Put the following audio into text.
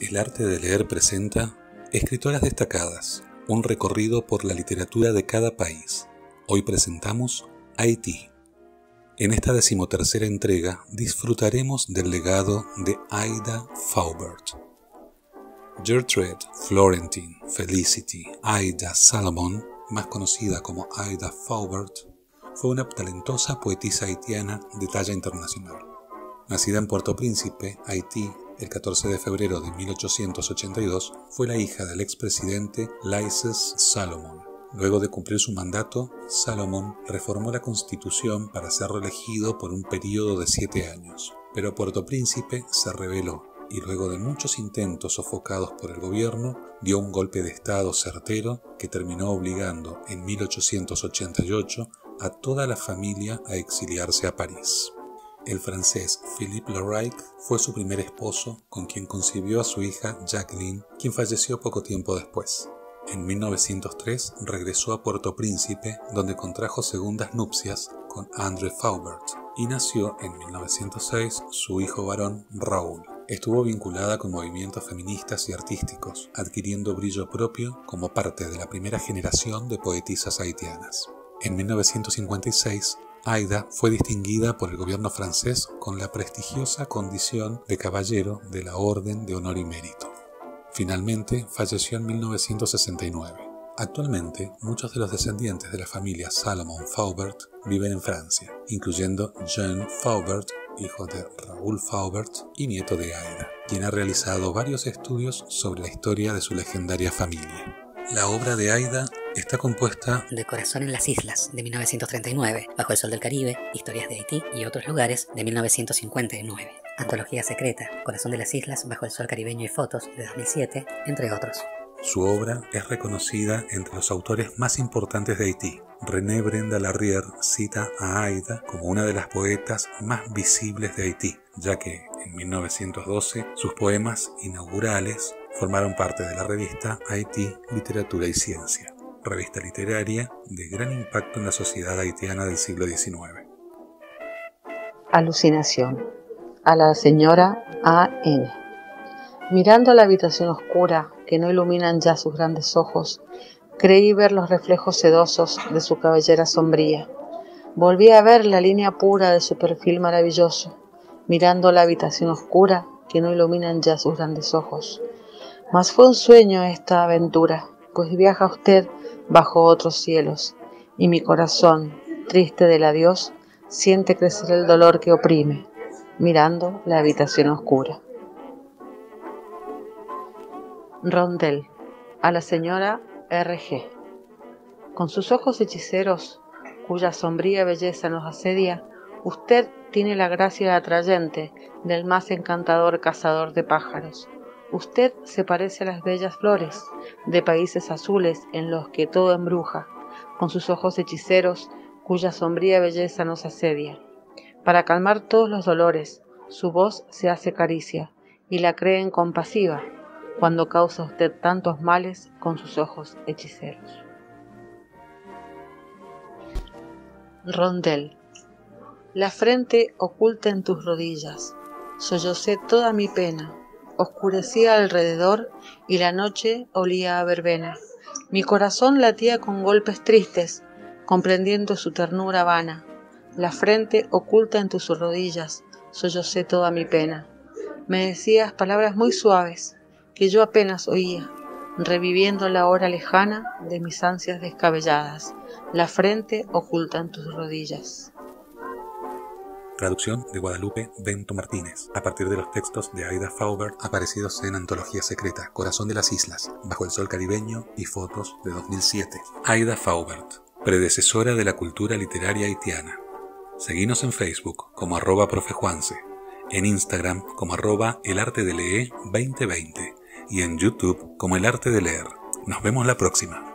El arte de leer presenta Escritoras destacadas, un recorrido por la literatura de cada país. Hoy presentamos Haití. En esta 13ª entrega disfrutaremos del legado de Aida Faubert. Gertrude Florentine Felicity Aida Salomon, más conocida como Aida Faubert, fue una talentosa poetisa haitiana de talla internacional. Nacida en Puerto Príncipe, Haití, el 14 de febrero de 1882, fue la hija del expresidente Laises Salomon. Luego de cumplir su mandato, Salomon reformó la constitución para ser reelegido por un periodo de 7 años. Pero Puerto Príncipe se rebeló y luego de muchos intentos sofocados por el gobierno, dio un golpe de estado certero que terminó obligando en 1888 a toda la familia a exiliarse a París. El francés Philippe Laraich fue su primer esposo, con quien concibió a su hija Jacqueline, quien falleció poco tiempo después. En 1903 regresó a Puerto Príncipe, donde contrajo segundas nupcias con André Faubert, y nació en 1906 su hijo varón Raúl. Estuvo vinculada con movimientos feministas y artísticos, adquiriendo brillo propio como parte de la primera generación de poetisas haitianas. En 1956, Aida fue distinguida por el gobierno francés con la prestigiosa condición de caballero de la Orden de Honor y Mérito. Finalmente, falleció en 1969. Actualmente, muchos de los descendientes de la familia Salomon Faubert viven en Francia, incluyendo Jean Faubert, hijo de Raoul Faubert y nieto de Aida, quien ha realizado varios estudios sobre la historia de su legendaria familia. La obra de Aida está compuesta de Corazón en las Islas, de 1939, Bajo el Sol del Caribe, Historias de Haití y otros lugares, de 1959, Antología Secreta, Corazón de las Islas, Bajo el Sol Caribeño y Fotos, de 2007, entre otros. Su obra es reconocida entre los autores más importantes de Haití. René Brenda Larrière cita a Aida como una de las poetas más visibles de Haití, ya que en 1912 sus poemas inaugurales formaron parte de la revista Haití, Literatura y Ciencia, revista literaria de gran impacto en la sociedad haitiana del siglo XIX. Alucinación. A la señora A.N. Mirando la habitación oscura que no iluminan ya sus grandes ojos, creí ver los reflejos sedosos de su cabellera sombría. Volví a ver la línea pura de su perfil maravilloso, mirando la habitación oscura que no iluminan ya sus grandes ojos. Mas fue un sueño esta aventura, pues viaja usted bajo otros cielos, y mi corazón, triste del adiós, siente crecer el dolor que oprime, mirando la habitación oscura. Rondel. A la señora R.G. Con sus ojos hechiceros, cuya sombría belleza nos asedia, usted tiene la gracia atrayente del más encantador cazador de pájaros. Usted se parece a las bellas flores de países azules en los que todo embruja, con sus ojos hechiceros, cuya sombría belleza nos asedia. Para calmar todos los dolores, su voz se hace caricia y la creen compasiva, cuando causa usted tantos males con sus ojos hechiceros. Rondel. La frente oculta en tus rodillas, sollocé toda mi pena, oscurecía alrededor y la noche olía a verbena. Mi corazón latía con golpes tristes, comprendiendo su ternura vana. La frente oculta en tus rodillas, sollocé toda mi pena. Me decías palabras muy suaves, que yo apenas oía, reviviendo la hora lejana de mis ansias descabelladas. La frente oculta en tus rodillas. Traducción de Guadalupe Bento Martínez, a partir de los textos de Aida Faubert aparecidos en Antología Secreta, Corazón de las Islas, Bajo el Sol Caribeño y Fotos, de 2007. Aida Faubert, predecesora de la cultura literaria haitiana. Seguinos en Facebook como @profejuanse, en Instagram como @elartedelee2020 y en YouTube como El Arte de Leer. Nos vemos la próxima.